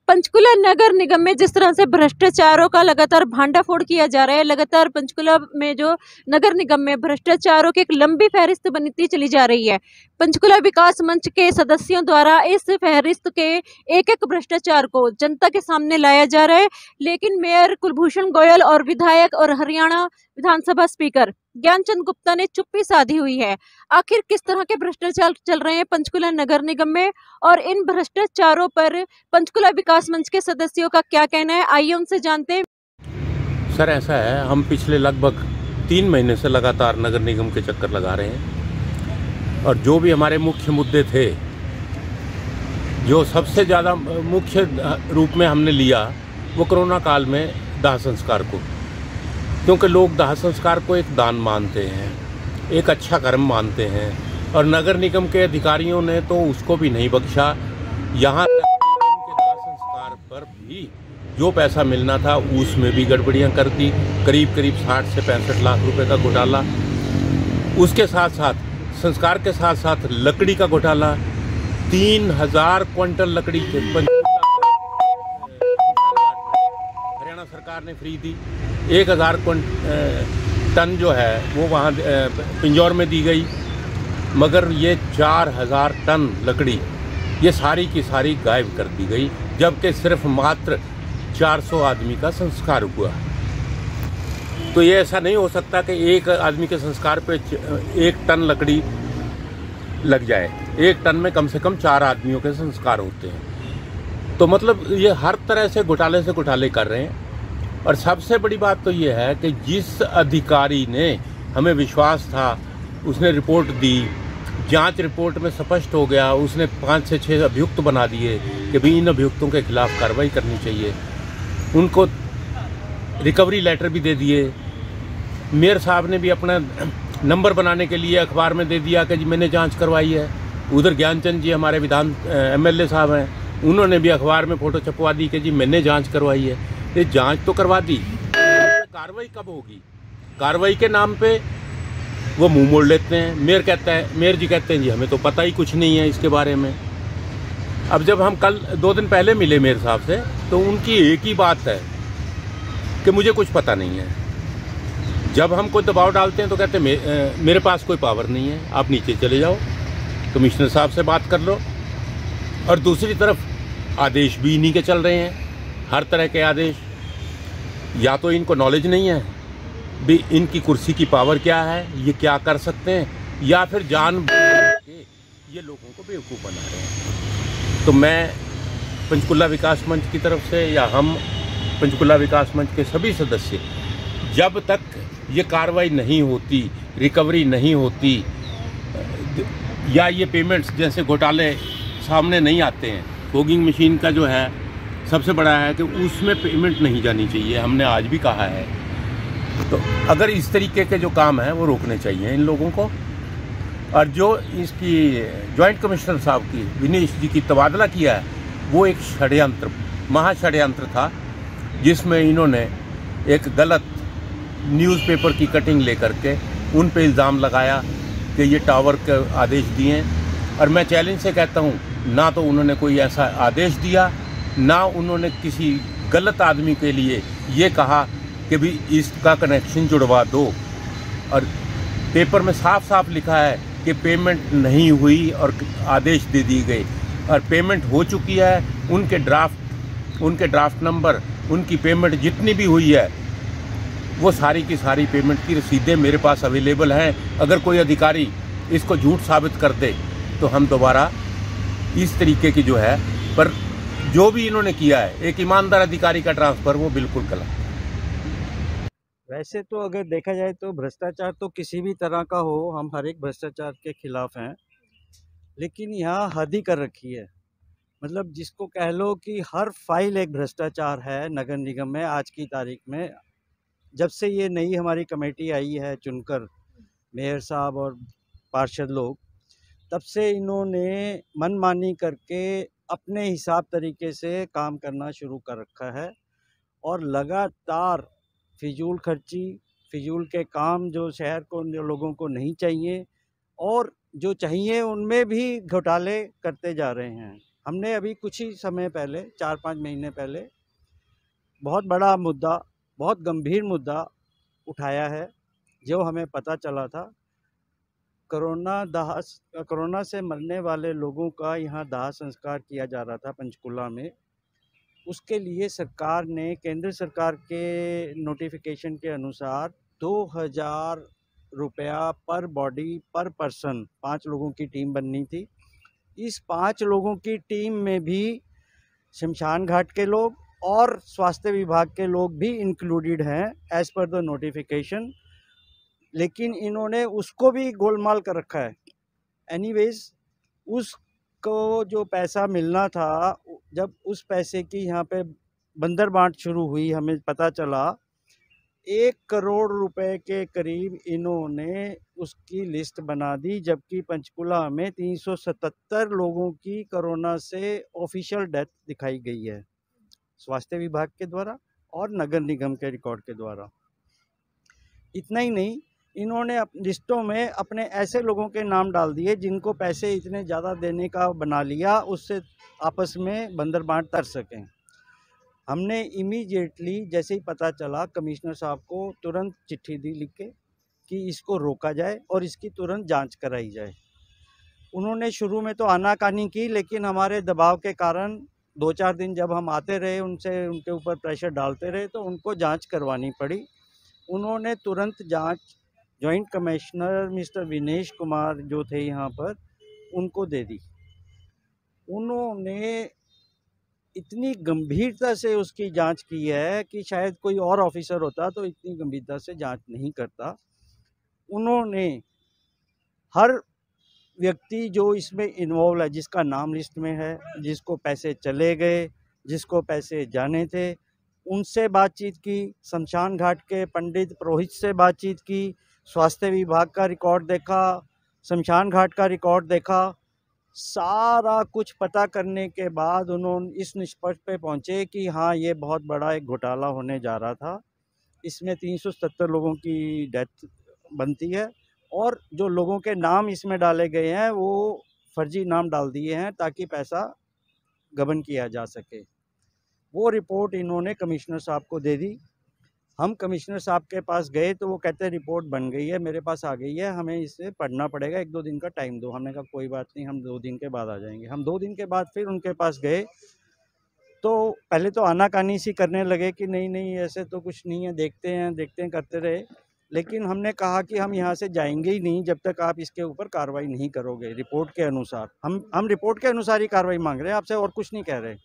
पंचकुला नगर निगम में जिस तरह से भ्रष्टाचारों का लगातार भांडाफोड़ किया जा रहा है, लगातार पंचकुला में जो नगर निगम में भ्रष्टाचारों की एक लंबी फहरिस्त बनती चली जा रही है। पंचकुला विकास मंच के सदस्यों द्वारा इस फहरिस्त के एक एक भ्रष्टाचार को जनता के सामने लाया जा रहा है, लेकिन मेयर कुलभूषण गोयल और विधायक और हरियाणा विधानसभा स्पीकर ज्ञानचंद गुप्ता ने चुप्पी साधी हुई है। आखिर किस तरह के भ्रष्टाचार चल रहे हैं पंचकुला नगर निगम में और इन भ्रष्टाचारों पर पंचकुला विकास मंच के सदस्यों का क्या कहना है, आइए उनसे जानते हैं। सर ऐसा है, हम पिछले लगभग 3 महीने से लगातार नगर निगम के चक्कर लगा रहे हैं और जो भी हमारे मुख्य मुद्दे थे, जो सबसे ज़्यादा मुख्य रूप में हमने लिया वो कोरोना काल में दाह संस्कार को, क्योंकि लोग दाह संस्कार को एक दान मानते हैं, एक अच्छा कर्म मानते हैं और नगर निगम के अधिकारियों ने तो उसको भी नहीं बख्शा। यहाँ उनके दाह संस्कार पर भी जो पैसा मिलना था उसमें भी गड़बड़ियाँ कर दी, करीब 60 से 65 लाख रुपए का घोटाला। उसके साथ साथ संस्कार के साथ साथ लकड़ी का घोटाला, 3000 क्विंटल लकड़ी हरियाणा सरकार ने फ्री दी, 1000 टन जो है वो वहाँ पिंजौर में दी गई, मगर ये 4000 टन लकड़ी ये सारी की सारी गायब कर दी गई, जबकि सिर्फ मात्र 400 आदमी का संस्कार हुआ। तो ये ऐसा नहीं हो सकता कि एक आदमी के संस्कार पे 1 टन लकड़ी लग जाए। 1 टन में कम से कम 4 आदमियों के संस्कार होते हैं। तो मतलब ये हर तरह से घोटाले कर रहे हैं। और सबसे बड़ी बात तो ये है कि जिस अधिकारी ने हमें विश्वास था उसने रिपोर्ट दी, जांच रिपोर्ट में स्पष्ट हो गया, उसने 5 से 6 अभियुक्त बना दिए कि भाई इन अभियुक्तों के खिलाफ कार्रवाई करनी चाहिए। उनको रिकवरी लेटर भी दे दिए। मेयर साहब ने भी अपना नंबर बनाने के लिए अखबार में दे दिया कि जी मैंने जांच करवाई है। उधर ज्ञानचंद जी हमारे विधान MLA साहब हैं, उन्होंने भी अखबार में फोटो छपवा दी कि जी मैंने जांच करवाई है। ये जांच तो करवा दी, कार्रवाई कब होगी? कार्रवाई के नाम पे वो मुंह मोड़ लेते हैं। मेयर जी कहते हैं जी हमें तो पता ही कुछ नहीं है इसके बारे में। अब जब हम कल 2 दिन पहले मिले मेयर साहब से तो उनकी एक ही बात है कि मुझे कुछ पता नहीं है। जब हम कोई दबाव डालते हैं तो कहते हैं मेरे पास कोई पावर नहीं है, आप नीचे चले जाओ, कमिश्नर साहब से बात कर लो। और दूसरी तरफ आदेश भी इन्हीं के चल रहे हैं, हर तरह के आदेश। या तो इनको नॉलेज नहीं है भी इनकी कुर्सी की पावर क्या है, ये क्या कर सकते हैं, या फिर जान के ये लोगों को बेवकूफ़ बना रहे हैं। तो मैं पंचकुला विकास मंच की तरफ से या हम पंचकुला विकास मंच के सभी सदस्य, जब तक ये कार्रवाई नहीं होती, रिकवरी नहीं होती या ये पेमेंट्स जैसे घोटाले सामने नहीं आते हैं, फॉगिंग मशीन का जो है सबसे बड़ा है कि उसमें पेमेंट नहीं जानी चाहिए, हमने आज भी कहा है। तो अगर इस तरीके के जो काम हैं वो रोकने चाहिए इन लोगों को। और जो इसकी जॉइंट कमिश्नर साहब की विनेश जी की तबादला किया है वो एक षड्यंत्र, महाषड्यंत्र था, जिसमें इन्होंने एक गलत न्यूज़पेपर की कटिंग लेकर के उन पे इल्ज़ाम लगाया कि ये टावर के आदेश दिए। और मैं चैलेंज से कहता हूँ, ना तो उन्होंने कोई ऐसा आदेश दिया, ना उन्होंने किसी गलत आदमी के लिए ये कहा कि भी इसका कनेक्शन जुड़वा दो। और पेपर में साफ साफ लिखा है कि पेमेंट नहीं हुई और आदेश दे दिए गए, और पेमेंट हो चुकी है। उनके ड्राफ्ट नंबर, उनकी पेमेंट जितनी भी हुई है वो सारी की सारी पेमेंट की रसीदें मेरे पास अवेलेबल हैं। अगर कोई अधिकारी इसको झूठ साबित कर दे तो हम दोबारा इस तरीके की जो है, पर जो भी इन्होंने किया है एक ईमानदार अधिकारी का ट्रांसफर, वो बिल्कुल गलत है। वैसे तो अगर देखा जाए तो भ्रष्टाचार तो किसी भी तरह का हो, हम हर एक भ्रष्टाचार के खिलाफ हैं, लेकिन यहाँ हद ही कर रखी है। मतलब जिसको कह लो कि हर फाइल एक भ्रष्टाचार है नगर निगम में। आज की तारीख में जब से ये नई हमारी कमेटी आई है चुनकर, मेयर साहब और पार्षद लोग, तब से इन्होंने मनमानी करके अपने हिसाब तरीके से काम करना शुरू कर रखा है और लगातार फिजूल खर्ची, फिजूल के काम जो शहर को, जो लोगों को नहीं चाहिए और जो चाहिए उनमें भी घोटाले करते जा रहे हैं। हमने अभी कुछ ही समय पहले 4-5 महीने पहले बहुत बड़ा मुद्दा, बहुत गंभीर मुद्दा उठाया है, जो हमें पता चला था। कोरोना से मरने वाले लोगों का यहाँ दाह संस्कार किया जा रहा था पंचकुला में। उसके लिए सरकार ने, केंद्र सरकार के नोटिफिकेशन के अनुसार 2000 रुपया पर बॉडी पर पर्सन 5 लोगों की टीम बननी थी। इस 5 लोगों की टीम में भी शमशान घाट के लोग और स्वास्थ्य विभाग के लोग भी इंक्लूडेड हैं एज पर द नोटिफिकेशन, लेकिन इन्होंने उसको भी गोलमाल कर रखा है। एनीवेज, उसको जो पैसा मिलना था, जब उस पैसे की यहाँ पे बंदर बांट शुरू हुई, हमें पता चला 1 करोड़ रुपए के करीब इन्होंने उसकी लिस्ट बना दी, जबकि पंचकुला में 377 लोगों की कोरोना से ऑफिशियल डेथ दिखाई गई है स्वास्थ्य विभाग के द्वारा और नगर निगम के रिकॉर्ड के द्वारा। इतना ही नहीं, इन्होंने लिस्टों में अपने ऐसे लोगों के नाम डाल दिए जिनको पैसे इतने ज़्यादा देने का बना लिया, उससे आपस में बंदर बांट कर सकें। हमने इमीडिएटली जैसे ही पता चला कमिश्नर साहब को तुरंत चिट्ठी दी लिख के कि इसको रोका जाए और इसकी तुरंत जांच कराई जाए। उन्होंने शुरू में तो आनाकानी की, लेकिन हमारे दबाव के कारण 2-4 दिन जब हम आते रहे, उनके ऊपर प्रेशर डालते रहे, तो उनको जांच करवानी पड़ी। उन्होंने तुरंत जांच joint commissioner mister Vinesh Kumar जो थे यहाँ पर, उनको दे दी। उन्होंने इतनी गंभीरता से उसकी जांच की है कि शायद कोई और ऑफिसर होता तो इतनी गंभीरता से जांच नहीं करता। उन्होंने हर व्यक्ति जो इसमें इन्वॉल्व है, जिसका नाम लिस्ट में है, जिसको पैसे चले गए, जिसको पैसे जाने थे, उनसे बातचीत की, शमशान घाट के पंडित पुरोहित से बातचीत की, स्वास्थ्य विभाग का रिकॉर्ड देखा, शमशान घाट का रिकॉर्ड देखा। सारा कुछ पता करने के बाद उन्होंने इस निष्कर्ष पे पहुँचे कि हाँ, ये बहुत बड़ा एक घोटाला होने जा रहा था। इसमें 377 लोगों की डेथ बनती है और जो लोगों के नाम इसमें डाले गए हैं वो फर्जी नाम डाल दिए हैं ताकि पैसा गबन किया जा सके। वो रिपोर्ट इन्होंने कमिश्नर साहब को दे दी। हम कमिश्नर साहब के पास गए तो वो कहते हैं रिपोर्ट बन गई है, मेरे पास आ गई है, हमें इसे पढ़ना पड़ेगा, 1-2 दिन का टाइम दो। हमने कहा कोई बात नहीं, हम 2 दिन के बाद आ जाएंगे। हम 2 दिन के बाद फिर उनके पास गए तो पहले तो आनाकानी सी करने लगे कि नहीं नहीं ऐसे तो कुछ नहीं है, देखते हैं करते रहे। लेकिन हमने कहा कि हम यहाँ से जाएंगे ही नहीं जब तक आप इसके ऊपर कार्रवाई नहीं करोगे रिपोर्ट के अनुसार। हम रिपोर्ट के अनुसार ही कार्रवाई मांग रहे हैं आपसे, और कुछ नहीं कह रहे।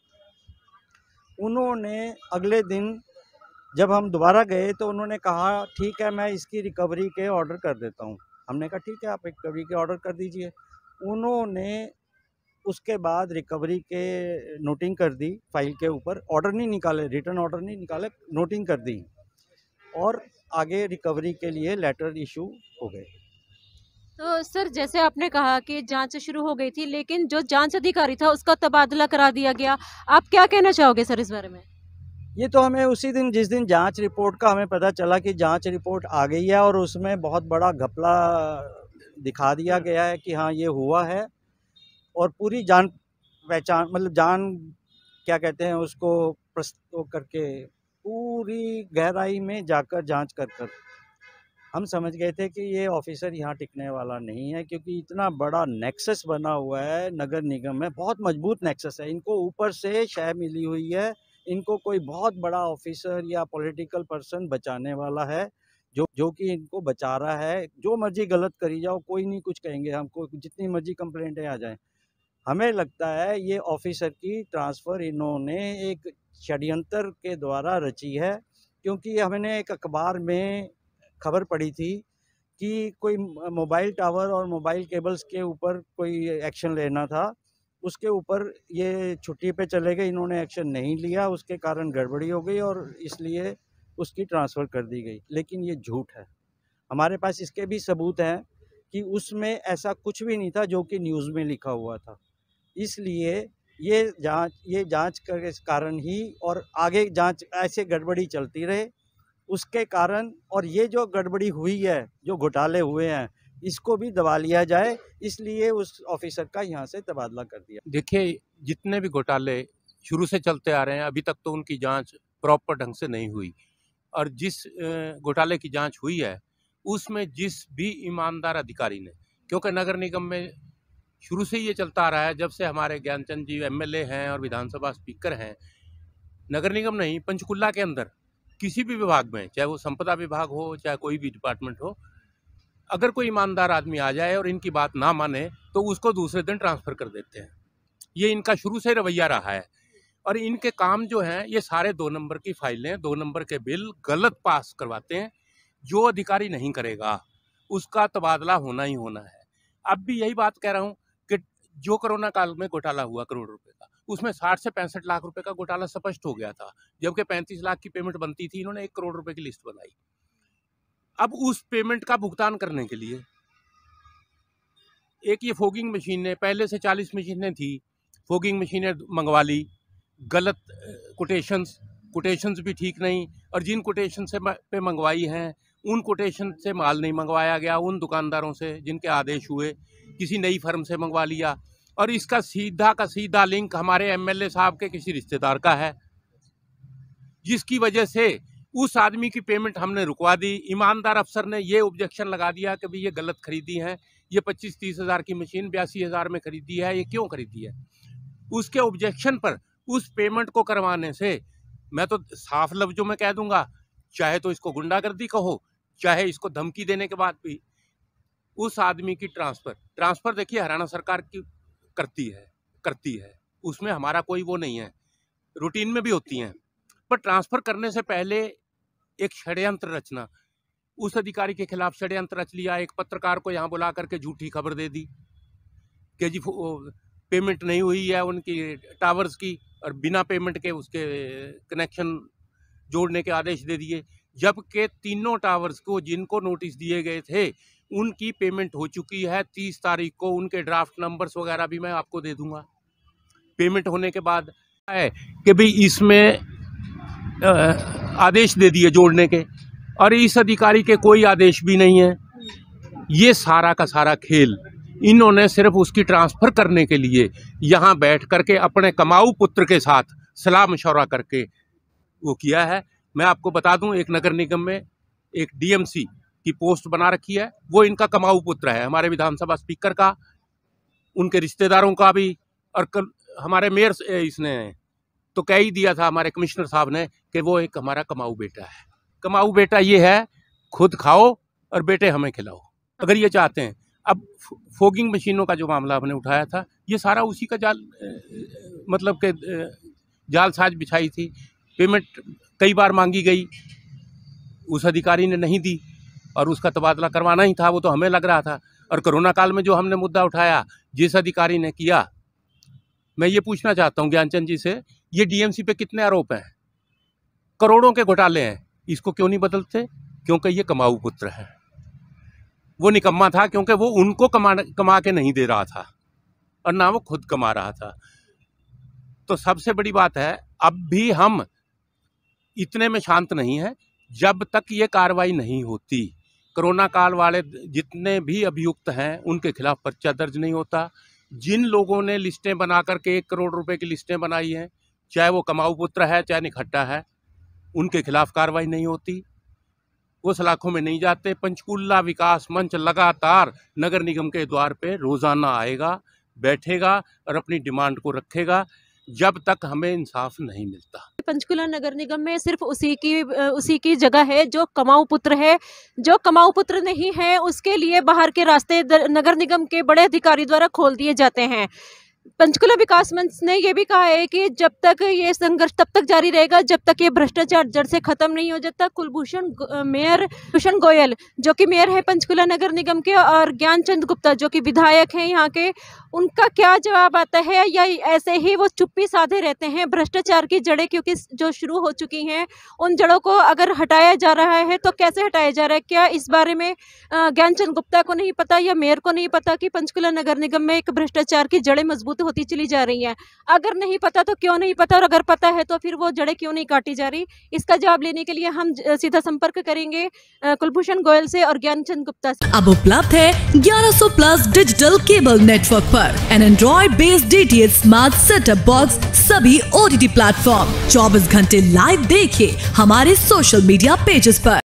उन्होंने अगले दिन जब हम दोबारा गए तो उन्होंने कहा ठीक है, मैं इसकी रिकवरी के ऑर्डर कर देता हूँ। हमने कहा ठीक है, आप रिकवरी के ऑर्डर कर दीजिए। उन्होंने उसके बाद रिकवरी के नोटिंग कर दी फाइल के ऊपर, ऑर्डर नहीं निकाले, रिटर्न ऑर्डर नहीं निकाले, नोटिंग कर दी और आगे रिकवरी के लिए लेटर इशू हो गए। तो सर, जैसे आपने कहा कि जांच शुरू हो गई थी, लेकिन जो जांच अधिकारी था उसका तबादला करा दिया गया। आप क्या कहना चाहोगे सर इस बारे में? ये तो हमें उसी दिन, जिस दिन जांच रिपोर्ट का हमें पता चला कि जांच रिपोर्ट आ गई है और उसमें बहुत बड़ा घपला दिखा दिया गया है कि हाँ ये हुआ है, और पूरी जान पहचान, मतलब जान क्या कहते हैं उसको, प्रस्तुत करके पूरी गहराई में जाकर जांच कर हम समझ गए थे कि ये ऑफिसर यहाँ टिकने वाला नहीं है, क्योंकि इतना बड़ा नेक्सस बना हुआ है नगर निगम में, बहुत मजबूत नेक्सस है। इनको ऊपर से शय मिली हुई है, इनको कोई बहुत बड़ा ऑफिसर या पॉलिटिकल पर्सन बचाने वाला है जो कि इनको बचा रहा है। जो मर्जी गलत करी जाओ, कोई नहीं कुछ कहेंगे, हमको जितनी मर्जी कंप्लेंटें आ जाएं। हमें लगता है ये ऑफिसर की ट्रांसफ़र इन्होंने एक षड्यंत्र के द्वारा रची है, क्योंकि हमने एक अखबार में खबर पड़ी थी कि कोई मोबाइल टावर और मोबाइल केबल्स के ऊपर कोई एक्शन लेना था, उसके ऊपर ये छुट्टी पे चले गए, इन्होंने एक्शन नहीं लिया, उसके कारण गड़बड़ी हो गई और इसलिए उसकी ट्रांसफ़र कर दी गई। लेकिन ये झूठ है। हमारे पास इसके भी सबूत हैं कि उसमें ऐसा कुछ भी नहीं था जो कि न्यूज़ में लिखा हुआ था। इसलिए ये जांच के कारण ही, और आगे जांच ऐसे गड़बड़ी चलती रहे उसके कारण, और ये जो गड़बड़ी हुई है, जो घोटाले हुए हैं, इसको भी दबा लिया जाए, इसलिए उस ऑफिसर का यहाँ से तबादला कर दिया। देखिए, जितने भी घोटाले शुरू से चलते आ रहे हैं, अभी तक तो उनकी जांच प्रॉपर ढंग से नहीं हुई। और जिस घोटाले की जांच हुई है, उसमें जिस भी ईमानदार अधिकारी ने, क्योंकि नगर निगम में शुरू से ये चलता आ रहा है, जब से हमारे ज्ञानचंद जी एमएलए हैं और विधानसभा स्पीकर हैं, नगर निगम नहीं, पंचकुला के अंदर किसी भी विभाग में, चाहे वो संपदा विभाग हो, चाहे कोई भी डिपार्टमेंट हो, अगर कोई ईमानदार आदमी आ जाए और इनकी बात ना माने तो उसको दूसरे दिन ट्रांसफ़र कर देते हैं। ये इनका शुरू से रवैया रहा है। और इनके काम जो हैं, ये सारे 2 नंबर की फाइलें, 2 नंबर के बिल गलत पास करवाते हैं। जो अधिकारी नहीं करेगा उसका तबादला होना ही होना है। अब भी यही बात कह रहा हूँ कि जो कोरोना काल में घोटाला हुआ करोड़ रुपए का, उसमें 60 से 65 लाख रुपए का घोटाला स्पष्ट हो गया था, जबकि 35 लाख की पेमेंट बनती थी। इन्होंने 1 करोड़ रुपए की लिस्ट बनाई। अब उस पेमेंट का भुगतान करने के लिए एक ये फोगिंग मशीनें, पहले से 40 मशीनें थी, फोगिंग मशीनें मंगवा ली, गलत कोटेशंस भी ठीक नहीं, और जिन कोटेशन से पे मंगवाई हैं उन कोटेशन से माल नहीं मंगवाया गया, उन दुकानदारों से जिनके आदेश हुए, किसी नई फर्म से मंगवा लिया। और इसका सीधा का सीधा लिंक हमारे एमएलए साहब के किसी रिश्तेदार का है, जिसकी वजह से उस आदमी की पेमेंट हमने रुकवा दी। ईमानदार अफसर ने ये ऑब्जेक्शन लगा दिया कि भाई ये गलत खरीदी है, ये 25-30 हज़ार की मशीन 82 हज़ार में खरीदी है, ये क्यों खरीदी है। उसके ऑब्जेक्शन पर उस पेमेंट को करवाने से, मैं तो साफ लफ्जों में कह दूंगा, चाहे तो इसको गुंडागर्दी कहो, चाहे इसको धमकी देने के बाद भी, उस आदमी की ट्रांसफ़र देखिए हरियाणा सरकार की करती है, उसमें हमारा कोई वो नहीं है, रूटीन में भी होती हैं। पर ट्रांसफ़र करने से पहले एक षड्यंत्र रचना, उस अधिकारी के खिलाफ षड्यंत्र रच लिया। एक पत्रकार को यहाँ बुला करके झूठी खबर दे दी कि जी पेमेंट नहीं हुई है उनकी टावर्स की, और बिना पेमेंट के उसके कनेक्शन जोड़ने के आदेश दे दिए, जबकि तीनों टावर्स को जिनको नोटिस दिए गए थे उनकी पेमेंट हो चुकी है। 30 तारीख को उनके ड्राफ्ट नंबर्स वगैरह भी मैं आपको दे दूंगा। पेमेंट होने के बाद है कि भाई इसमें आदेश दे दिए जोड़ने के, और इस अधिकारी के कोई आदेश भी नहीं है। ये सारा का सारा खेल इन्होंने सिर्फ उसकी ट्रांसफ़र करने के लिए यहाँ बैठ करके अपने कमाऊ पुत्र के साथ सलाह मशवरा करके वो किया है। मैं आपको बता दूं, एक नगर निगम में एक डीएमसी की पोस्ट बना रखी है, वो इनका कमाऊ पुत्र है, हमारे विधानसभा स्पीकर का, उनके रिश्तेदारों का भी, और हमारे मेयर इसने तो कह ही दिया था, हमारे कमिश्नर साहब ने, कि वो एक हमारा कमाऊ बेटा है। कमाऊ बेटा ये है, खुद खाओ और बेटे हमें खिलाओ, अगर ये चाहते हैं। अब फोगिंग मशीनों का जो मामला हमने उठाया था, ये सारा उसी का जाल, मतलब के जालसाज बिछाई थी। पेमेंट कई बार मांगी गई, उस अधिकारी ने नहीं दी, और उसका तबादला करवाना ही था, वो तो हमें लग रहा था। और कोरोना काल में जो हमने मुद्दा उठाया, जिस अधिकारी ने किया, मैं ये पूछना चाहता हूँ ज्ञानचंद जी से, ये डीएमसी पे कितने आरोप हैं, करोड़ों के घोटाले हैं, इसको क्यों नहीं बदलते? क्योंकि ये कमाऊ पुत्र है। वो निकम्मा था क्योंकि वो उनको कमा के नहीं दे रहा था, और ना वो खुद कमा रहा था। तो सबसे बड़ी बात है, अब भी हम इतने में शांत नहीं हैं जब तक ये कार्रवाई नहीं होती। कोरोना काल वाले जितने भी अभियुक्त हैं उनके खिलाफ पर्चा दर्ज नहीं होता। जिन लोगों ने लिस्टें बना करके 1 करोड़ रुपए की लिस्टें बनाई हैं, चाहे वो कमाऊ पुत्र है चाहे निखट्टा है, उनके खिलाफ कार्रवाई नहीं होती, वो सलाखों में नहीं जाते। पंचकुला विकास मंच लगातार नगर निगम के द्वार पे रोजाना आएगा, बैठेगा और अपनी डिमांड को रखेगा जब तक हमें इंसाफ नहीं मिलता। पंचकुला नगर निगम में सिर्फ उसी की जगह है जो कमाऊ पुत्र है। जो कमाऊ पुत्र नहीं है उसके लिए बाहर के रास्ते नगर निगम के बड़े अधिकारी द्वारा खोल दिए जाते हैं। पंचकुला विकास मंच ने यह भी कहा है कि जब तक ये संघर्ष तब तक जारी रहेगा जब तक ये भ्रष्टाचार जड़ से खत्म नहीं हो जाता। मेयर कुलभूषण गोयल जो कि मेयर है पंचकुला नगर निगम के, और ज्ञानचंद गुप्ता जो कि विधायक हैं यहाँ के, उनका क्या जवाब आता है, या ऐसे ही वो चुप्पी साधे रहते हैं? भ्रष्टाचार की जड़ें क्योंकि जो शुरू हो चुकी हैं, उन जड़ों को अगर हटाया जा रहा है तो कैसे हटाया जा रहा है? क्या इस बारे में ज्ञानचंद गुप्ता को नहीं पता या मेयर को नहीं पता कि पंचकुला नगर निगम में एक भ्रष्टाचार की जड़ें मजबूत मजबूत होती चली जा रही हैं। अगर नहीं पता तो क्यों नहीं पता, और अगर पता है तो फिर वो जड़ें क्यों नहीं काटी जा रही? इसका जवाब लेने के लिए हम सीधा संपर्क करेंगे कुलभूषण गोयल से और ज्ञानचंद गुप्ता से। अब उपलब्ध है 1100 प्लस डिजिटल केबल नेटवर्क पर an android based DTH smart setup box सभी OTT प्लेटफॉर्म। 24 घंटे लाइव देखिए हमारे सोशल मीडिया पेजेस पर।